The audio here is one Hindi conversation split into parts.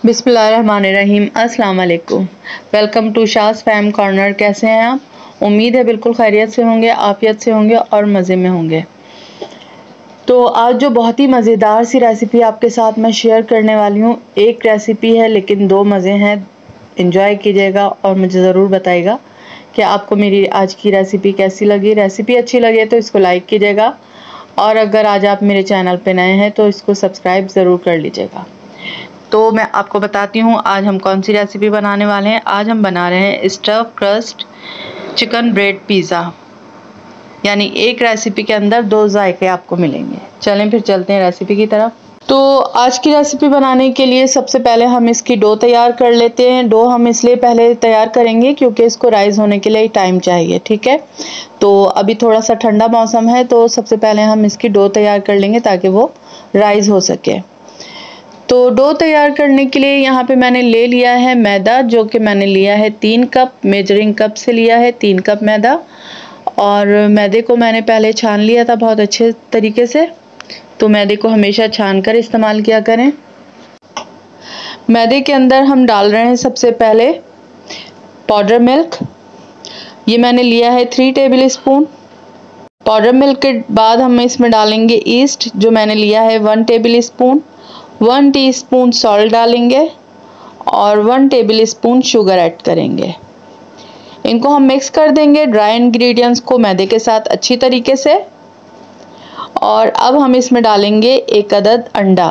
बिस्मिल्लाहिर्रहमानिर्रहीम। अस्सलाम वालेकुम। Welcome to Shaz fam corner. कैसे हैं आप? उम्मीद है बिल्कुल खैरियत से होंगे, आफियत से होंगे और मज़े में होंगे। तो आज जो बहुत ही मज़ेदार सी रेसिपी आपके साथ मैं शेयर करने वाली हूँ। एक रेसिपी है लेकिन दो मज़े हैं। एंजॉय कीजिएगा और मुझे ज़रूर बताइएगा कि आपको मेरी आज की रेसिपी कैसी लगी। रेसिपी अच्छी लगे तो इसको लाइक कीजिएगा और अगर आज आप मेरे चैनल पे नए हैं तो इसको सब्सक्राइब ज़रूर कर लीजिएगा। तो मैं आपको बताती हूँ आज हम कौन सी रेसिपी बनाने वाले हैं। आज हम बना रहे हैं stuff crust chicken bread pizza, यानी एक रेसिपी के अंदर दो जायके आपको मिलेंगे। चलें फिर चलते हैं रेसिपी की तरफ। तो आज की रेसिपी बनाने के लिए सबसे पहले हम इसकी डो तैयार कर लेते हैं। डो हम इसलिए पहले तैयार करेंगे क्योंकि इसको राइज होने के लिए टाइम चाहिए, ठीक है। तो अभी थोड़ा सा ठंडा मौसम है तो सबसे पहले हम इसकी डो तैयार कर लेंगे ताकि वो राइज हो सके। तो डो तैयार करने के लिए यहाँ पे मैंने ले लिया है मैदा, जो कि मैंने लिया है 3 कप, मेजरिंग कप से लिया है 3 कप मैदा। और मैदे को मैंने पहले छान लिया था बहुत अच्छे तरीके से, तो मैदे को हमेशा छान कर इस्तेमाल किया करें। मैदे के अंदर हम डाल रहे हैं सबसे पहले पाउडर मिल्क। ये मैंने लिया है 3 टेबल स्पून। पाउडर मिल्क के बाद हम इसमें डालेंगे ईस्ट, जो मैंने लिया है 1 टेबल स्पून। 1 टीस्पून सॉल्ट डालेंगे और 1 टेबल स्पून शुगर ऐड करेंगे। इनको हम मिक्स कर देंगे ड्राई इंग्रेडिएंट्स को मैदे के साथ अच्छी तरीके से। और अब हम इसमें डालेंगे 1 अदद अंडा।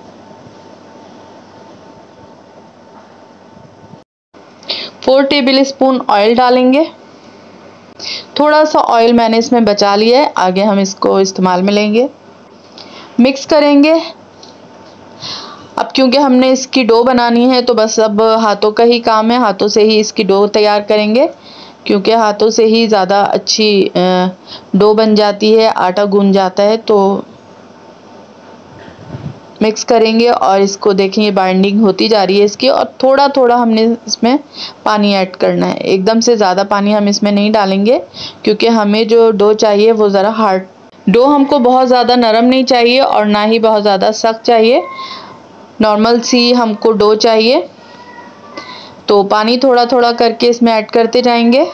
फोर टेबल स्पून ऑयल डालेंगे। थोड़ा सा ऑयल मैंने इसमें बचा लिया है, आगे हम इसको इस्तेमाल में लेंगे। मिक्स करेंगे। अब क्योंकि हमने इसकी डो बनानी है तो बस अब हाथों का ही काम है, हाथों से ही इसकी डो तैयार करेंगे क्योंकि हाथों से ही ज़्यादा अच्छी डो बन जाती है, आटा गूंद जाता है। तो मिक्स करेंगे और इसको देखेंगे बाइंडिंग होती जा रही है इसकी, और थोड़ा थोड़ा हमने इसमें पानी ऐड करना है। एकदम से ज़्यादा पानी हम इसमें नहीं डालेंगे क्योंकि हमें जो डो चाहिए वो ज़रा हार्ड डो, हमको बहुत ज़्यादा नरम नहीं चाहिए और ना ही बहुत ज़्यादा सख्त चाहिए, नॉर्मल सी हमको डो चाहिए। तो पानी थोड़ा थोड़ा करके इसमें ऐड करते जाएंगे।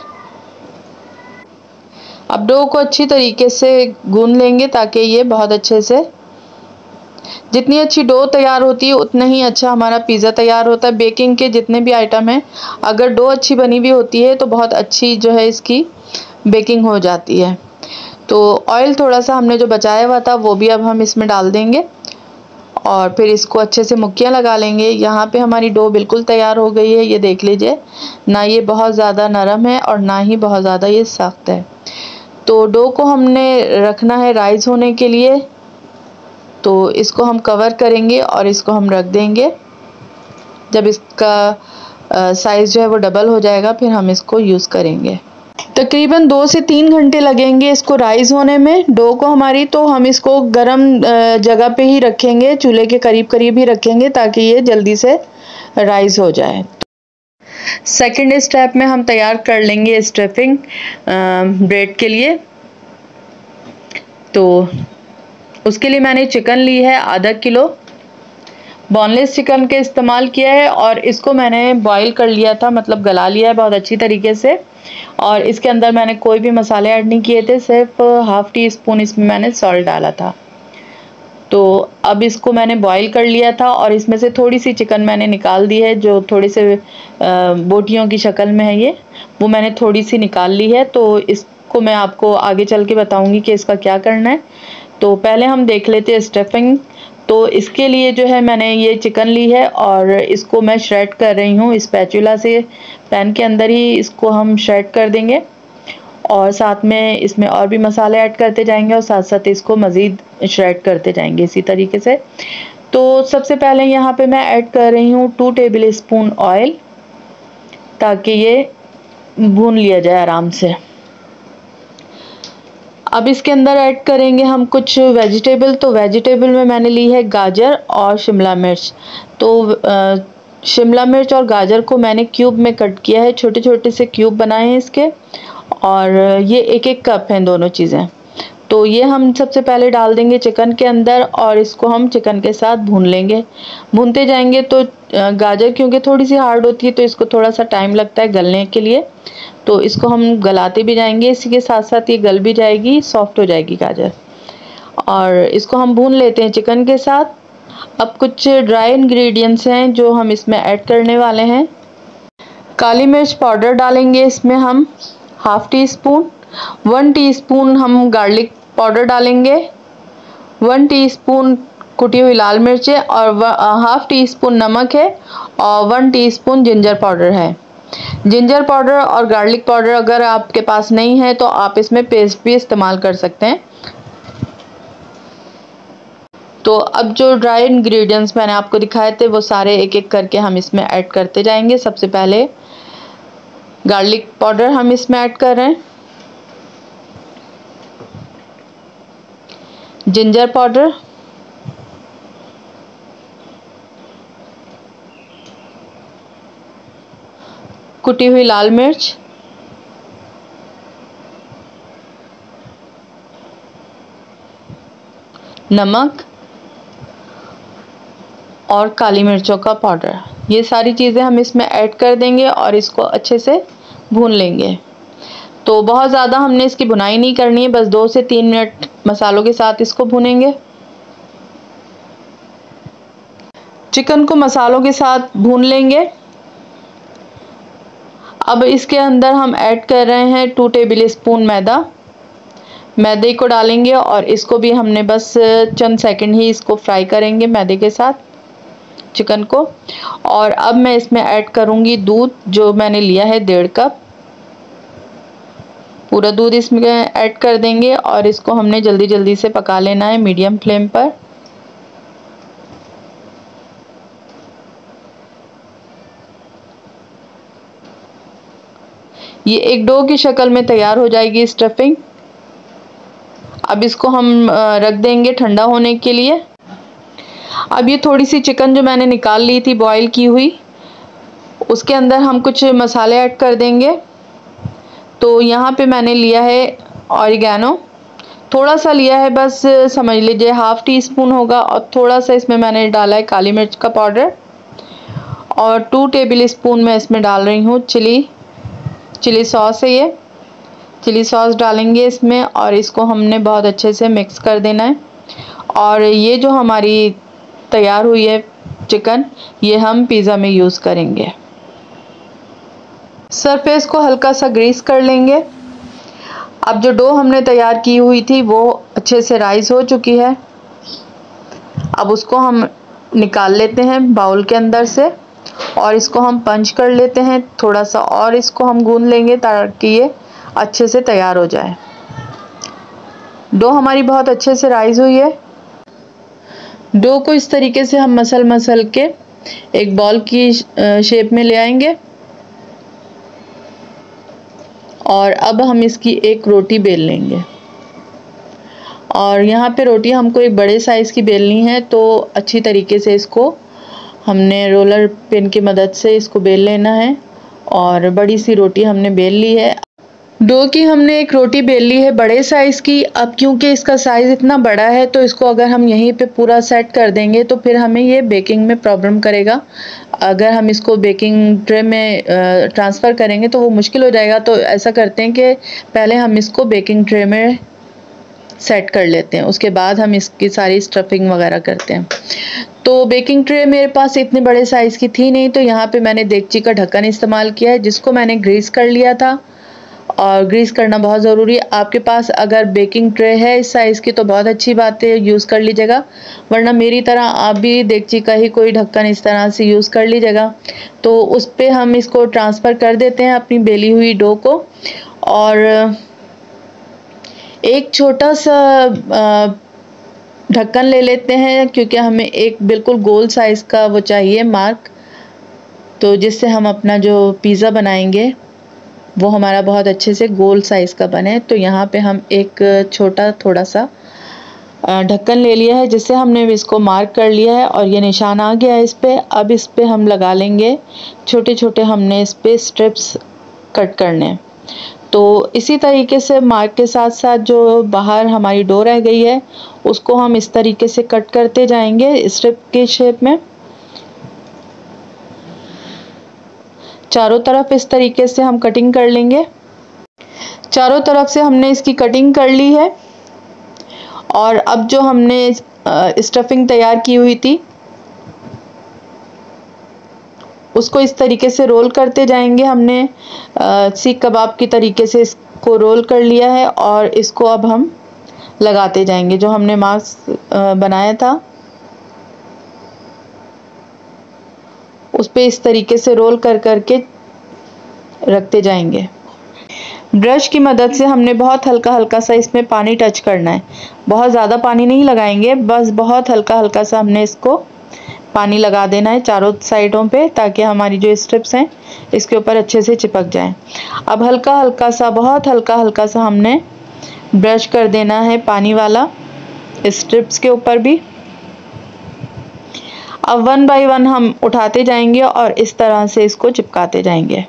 अब डो को अच्छी तरीके से गूंद लेंगे ताकि ये बहुत अच्छे से, जितनी अच्छी डो तैयार होती है उतना ही अच्छा हमारा पिज़्ज़ा तैयार होता है। बेकिंग के जितने भी आइटम हैं, अगर डो अच्छी बनी हुई होती है तो बहुत अच्छी जो है इसकी बेकिंग हो जाती है। तो ऑयल थोड़ा सा हमने जो बचाया हुआ था वो भी अब हम इसमें डाल देंगे और फिर इसको अच्छे से मुक्कियाँ लगा लेंगे। यहाँ पे हमारी डो बिल्कुल तैयार हो गई है, ये देख लीजिए, ना ये बहुत ज़्यादा नरम है और ना ही बहुत ज़्यादा ये सख्त है। तो डो को हमने रखना है राइज होने के लिए, तो इसको हम कवर करेंगे और इसको हम रख देंगे। जब इसका साइज़ जो है वो डबल हो जाएगा फिर हम इसको यूज़ करेंगे। तकरीबन 2 से 3 घंटे लगेंगे इसको राइज होने में डो को हमारी। तो हम इसको गरम जगह पे ही रखेंगे, चूल्हे के करीब करीब ही रखेंगे ताकि ये जल्दी से राइज हो जाए। सेकंड स्टेप में हम तैयार कर लेंगे स्टफिंग ब्रेड के लिए। तो उसके लिए मैंने चिकन ली है आधा किलो, बोनलेस चिकन के इस्तेमाल किया है और इसको मैंने बॉईल कर लिया था, मतलब गला लिया है बहुत अच्छी तरीके से। और इसके अंदर मैंने कोई भी मसाले ऐड नहीं किए थे, सिर्फ ½ टीस्पून इसमें मैंने सॉल्ट डाला था। तो अब इसको मैंने बॉईल कर लिया था और इसमें से थोड़ी सी चिकन मैंने निकाल दी है, जो थोड़े से बोटियों की शक्ल में है ये, वो मैंने थोड़ी सी निकाल ली है। तो इसको मैं आपको आगे चल के बताऊँगी कि इसका क्या करना है। तो पहले हम देख लेते हैं स्टफिंग। तो इसके लिए जो है मैंने ये चिकन ली है और इसको मैं श्रेड कर रही हूँ स्पैचुला से। पैन के अंदर ही इसको हम श्रेड कर देंगे और साथ में इसमें और भी मसाले ऐड करते जाएंगे और साथ साथ इसको मज़ीद श्रेड करते जाएंगे इसी तरीके से। तो सबसे पहले यहाँ पे मैं ऐड कर रही हूँ 2 टेबल स्पून ऑयल, ताकि ये भून लिया जाए आराम से। अब इसके अंदर ऐड करेंगे हम कुछ वेजिटेबल। तो वेजिटेबल में मैंने ली है गाजर और शिमला मिर्च। तो शिमला मिर्च और गाजर को मैंने क्यूब में कट किया है, छोटे छोटे से क्यूब बनाए हैं इसके, और ये 1-1 कप हैं दोनों चीज़ें। तो ये हम सबसे पहले डाल देंगे चिकन के अंदर और इसको हम चिकन के साथ भून लेंगे। भूनते जाएंगे तो गाजर क्योंकि थोड़ी सी हार्ड होती है तो इसको थोड़ा सा टाइम लगता है गलने के लिए, तो इसको हम गलाते भी जाएंगे, इसी के साथ साथ ये गल भी जाएगी, सॉफ्ट हो जाएगी गाजर। और इसको हम भून लेते हैं चिकन के साथ। अब कुछ ड्राई इंग्रेडिएंट्स हैं जो हम इसमें ऐड करने वाले हैं। काली मिर्च पाउडर डालेंगे इसमें हम हाफ टी स्पून, 1 टीस्पून हम गार्लिक पाउडर डालेंगे, 1 टीस्पून कुटी हुई लाल मिर्चें और हाफ टी स्पून नमक है और 1 टीस्पून जिंजर पाउडर है। जिंजर पाउडर और गार्लिक पाउडर अगर आपके पास नहीं है तो आप इसमें पेस्ट भी इस्तेमाल कर सकते हैं। तो अब जो ड्राई इंग्रेडिएंट्स मैंने आपको दिखाए थे वो सारे एक एक करके हम इसमें ऐड करते जाएंगे। सबसे पहले गार्लिक पाउडर हम इसमें ऐड कर रहे हैं, जिंजर पाउडर, कुटी हुई लाल मिर्च, नमक और काली मिर्चों का पाउडर। ये सारी चीज़ें हम इसमें ऐड कर देंगे और इसको अच्छे से भून लेंगे। तो बहुत ज़्यादा हमने इसकी भुनाई नहीं करनी है, बस 2 से 3 मिनट मसालों के साथ इसको भूनेंगे। चिकन को मसालों के साथ भून लेंगे। अब इसके अंदर हम ऐड कर रहे हैं 2 टेबल स्पून मैदे को डालेंगे और इसको भी हमने बस चंद सेकंड ही इसको फ्राई करेंगे मैदे के साथ चिकन को। और अब मैं इसमें ऐड करूंगी दूध, जो मैंने लिया है 1.5 कप। पूरा दूध इसमें ऐड कर देंगे और इसको हमने जल्दी जल्दी से पका लेना है मीडियम फ्लेम पर। ये एक डो की शक्ल में तैयार हो जाएगी स्टफिंग। अब इसको हम रख देंगे ठंडा होने के लिए। अब ये थोड़ी सी चिकन जो मैंने निकाल ली थी बॉईल की हुई, उसके अंदर हम कुछ मसाले ऐड कर देंगे। तो यहाँ पे मैंने लिया है ऑरिगेनो, थोड़ा सा लिया है, बस समझ लीजिए हाफ टी स्पून होगा। और थोड़ा सा इसमें मैंने डाला है काली मिर्च का पाउडर और 2 टेबल स्पून मैं इसमें डाल रही हूँ चिली सॉस है। ये चिली सॉस डालेंगे इसमें और इसको हमने बहुत अच्छे से मिक्स कर देना है। और ये जो हमारी तैयार हुई है चिकन, ये हम पिज़्ज़ा में यूज़ करेंगे। सरफेस को हल्का सा ग्रीस कर लेंगे। अब जो डो हमने तैयार की हुई थी वो अच्छे से राइस हो चुकी है। अब उसको हम निकाल लेते हैं बाउल के अंदर से और इसको हम पंच कर लेते हैं थोड़ा सा, और इसको हम गूंद लेंगे ताकि ये अच्छे से तैयार हो जाए। डो हमारी बहुत अच्छे से राइस हुई है। डो को इस तरीके से हम मसल के एक बॉल की शेप में ले आएंगे और अब हम इसकी एक रोटी बेल लेंगे। और यहाँ पे रोटी हमको एक बड़े साइज़ की बेलनी है, तो अच्छी तरीके से इसको हमने रोलर पिन की मदद से इसको बेल लेना है। और बड़ी सी रोटी हमने बेल ली है। डो की हमने एक रोटी बेल ली है बड़े साइज़ की। अब क्योंकि इसका साइज़ इतना बड़ा है तो इसको अगर हम यहीं पे पूरा सेट कर देंगे तो फिर हमें ये बेकिंग में प्रॉब्लम करेगा। अगर हम इसको बेकिंग ट्रे में ट्रांसफ़र करेंगे तो वो मुश्किल हो जाएगा। तो ऐसा करते हैं कि पहले हम इसको बेकिंग ट्रे में सेट कर लेते हैं, उसके बाद हम इसकी सारी स्टफिंग वगैरह करते हैं। तो बेकिंग ट्रे मेरे पास इतने बड़े साइज़ की थी नहीं, तो यहाँ पे मैंने देगची का ढक्कन इस्तेमाल किया है जिसको मैंने ग्रीस कर लिया था। और ग्रीस करना बहुत ज़रूरी है। आपके पास अगर बेकिंग ट्रे है इस साइज़ की तो बहुत अच्छी बात है, यूज़ कर लीजिएगा, वरना मेरी तरह आप भी देगची का ही कोई ढक्कन इस तरह से यूज़ कर लीजिएगा। तो उस पर हम इसको ट्रांसफ़र कर देते हैं अपनी बेली हुई डो को। और एक छोटा सा ढक्कन ले लेते हैं क्योंकि हमें एक बिल्कुल गोल साइज़ का वो चाहिए मार्क, तो जिससे हम अपना जो पिज़्ज़ा बनाएंगे वो हमारा बहुत अच्छे से गोल साइज़ का बने। तो यहाँ पे हम एक छोटा थोड़ा सा ढक्कन ले लिया है जिससे हमने इसको मार्क कर लिया है और ये निशान आ गया है इस पर। अब इस पर हम लगा लेंगे छोटे छोटे, हमने इस पर स्ट्रिप्स कट करने हैं। तो इसी तरीके से मार्क के साथ साथ जो बाहर हमारी डो रह गई है उसको हम इस तरीके से कट करते जाएंगे स्ट्रिप के शेप में। चारों तरफ इस तरीके से हम कटिंग कर लेंगे। चारों तरफ से हमने इसकी कटिंग कर ली है और अब जो हमने स्टफिंग तैयार की हुई थी उसको इस तरीके से रोल करते जाएंगे। हमने सीख कबाब की तरीके से इसको रोल कर लिया है और इसको अब हम लगाते जाएंगे। जो हमने मास्क बनाया था उस पे इस तरीके से रोल कर करके रखते जाएंगे। ब्रश की मदद से हमने बहुत हल्का हल्का सा इसमें पानी टच करना है, बहुत ज़्यादा पानी नहीं लगाएंगे, बस बहुत हल्का हल्का सा हमने इसको पानी लगा देना है चारों साइडों पे, ताकि हमारी जो स्ट्रिप्स हैं इसके ऊपर अच्छे से चिपक जाएं। अब हल्का हल्का सा, बहुत हल्का हल्का सा हमने ब्रश कर देना है पानी वाला स्ट्रिप्स के ऊपर भी। अब 1 बाय 1 हम उठाते जाएंगे और इस तरह से इसको चिपकाते जाएंगे।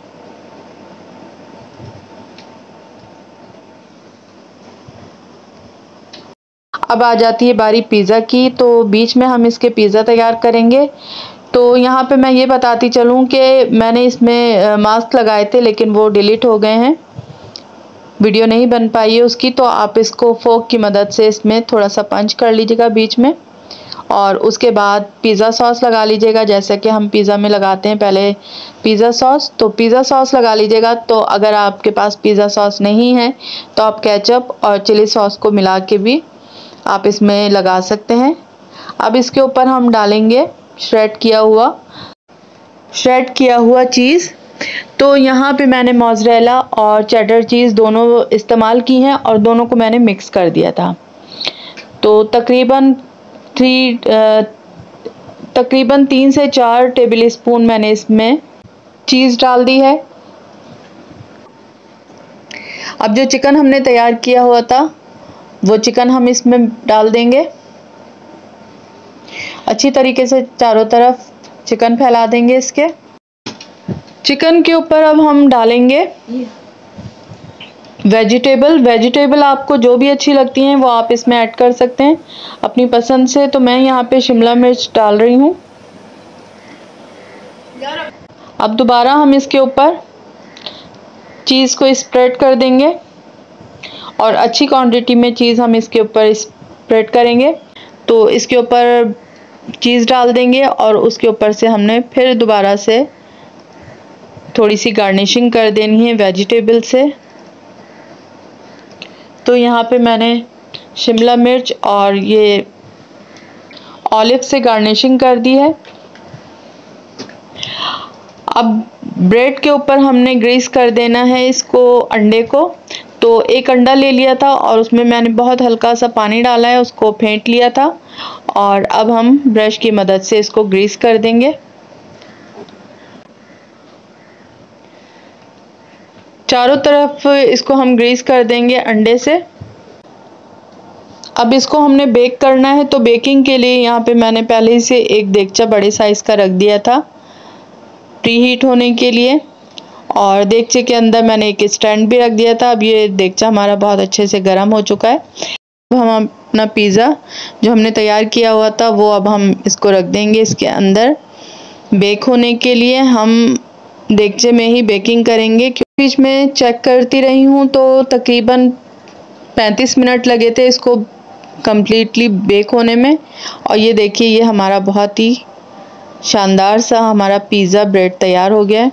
अब आ जाती है बारी पिज़्ज़ा की, तो बीच में हम इसके पिज़्ज़ा तैयार करेंगे। तो यहाँ पे मैं ये बताती चलूँ कि मैंने इसमें मास्क लगाए थे लेकिन वो डिलीट हो गए हैं, वीडियो नहीं बन पाई है उसकी। तो आप इसको फोक की मदद से इसमें थोड़ा सा पंच कर लीजिएगा बीच में और उसके बाद पिज़्ज़ा सॉस लगा लीजिएगा, जैसे कि हम पिज़्ज़ा में लगाते हैं पहले पिज़्ज़ा सॉस, तो पिज़्ज़ा सॉस लगा लीजिएगा। तो अगर आपके पास पिज़्ज़ा सॉस नहीं है तो आप केचप और चिली सॉस को मिला के भी आप इसमें लगा सकते हैं। अब इसके ऊपर हम डालेंगे श्रेड किया हुआ चीज़। तो यहाँ पे मैंने मोज़रेला और चेडर चीज़ दोनों इस्तेमाल की हैं और दोनों को मैंने मिक्स कर दिया था। तो तकरीबन 3 से 4 टेबल स्पून मैंने इसमें चीज़ डाल दी है। अब जो चिकन हमने तैयार किया हुआ था वो चिकन हम इसमें डाल देंगे। अच्छी तरीके से चारों तरफ चिकन फैला देंगे। इसके चिकन के ऊपर अब हम डालेंगे वेजिटेबल आपको जो भी अच्छी लगती हैं वो आप इसमें ऐड कर सकते हैं अपनी पसंद से। तो मैं यहाँ पे शिमला मिर्च डाल रही हूँ। अब दोबारा हम इसके ऊपर चीज़ को स्प्रेड कर देंगे और अच्छी क्वांटिटी में चीज़ हम इसके ऊपर स्प्रेड करेंगे। तो इसके ऊपर चीज़ डाल देंगे और उसके ऊपर से हमने फिर दोबारा से थोड़ी सी गार्निशिंग कर देनी है वेजिटेबल से। तो यहाँ पे मैंने शिमला मिर्च और ये ऑलिव से गार्निशिंग कर दी है। अब ब्रेड के ऊपर हमने ग्रीस कर देना है इसको, अंडे को। तो एक अंडा ले लिया था और उसमें मैंने बहुत हल्का सा पानी डाला है, उसको फेंट लिया था और अब हम ब्रश की मदद से इसको ग्रीस कर देंगे। चारों तरफ इसको हम ग्रीस कर देंगे अंडे से। अब इसको हमने बेक करना है। तो बेकिंग के लिए यहाँ पे मैंने पहले से एक देगचा बड़े साइज़ का रख दिया था प्री हीट होने के लिए और देगचे के अंदर मैंने एक स्टैंड भी रख दिया था। अब ये देगचा हमारा बहुत अच्छे से गर्म हो चुका है। अब हम अपना पिज़्ज़ा जो हमने तैयार किया हुआ था वो अब हम इसको रख देंगे इसके अंदर बेक होने के लिए। हम देगचे में ही बेकिंग करेंगे। बीच में चेक करती रही हूँ तो तकरीबन 35 मिनट लगे थे इसको कम्प्लीटली बेक होने में। और ये देखिए ये हमारा बहुत ही शानदार सा हमारा पिज़्ज़ा ब्रेड तैयार हो गया है।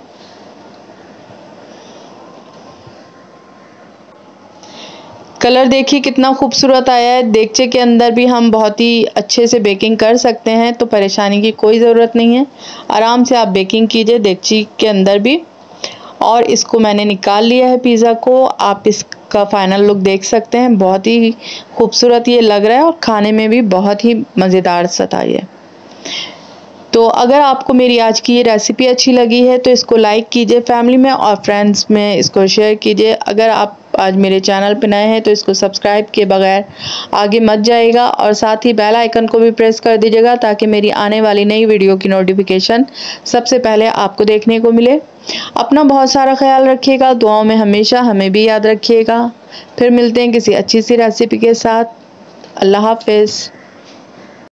कलर देखिए कितना खूबसूरत आया है। देगचे के अंदर भी हम बहुत ही अच्छे से बेकिंग कर सकते हैं, तो परेशानी की कोई ज़रूरत नहीं है। आराम से आप बेकिंग कीजिए देगची के अंदर भी। और इसको मैंने निकाल लिया है पिज़्ज़ा को। आप इसका फाइनल लुक देख सकते हैं, बहुत ही खूबसूरत ये लग रहा है और खाने में भी बहुत ही मज़ेदार सा था ये। तो अगर आपको मेरी आज की ये रेसिपी अच्छी लगी है तो इसको लाइक कीजिए, फैमिली में और फ्रेंड्स में इसको शेयर कीजिए। अगर आप आज मेरे चैनल पर नए हैं तो इसको सब्सक्राइब किए बगैर आगे मत जाइएगा और साथ ही बेल आइकन को भी प्रेस कर दीजिएगा ताकि मेरी आने वाली नई वीडियो की नोटिफिकेशन सबसे पहले आपको देखने को मिले। अपना बहुत सारा ख्याल रखिएगा, दुआओं में हमेशा हमें भी याद रखिएगा। फिर मिलते हैं किसी अच्छी सी रेसिपी के साथ। अल्लाह हाफिज़।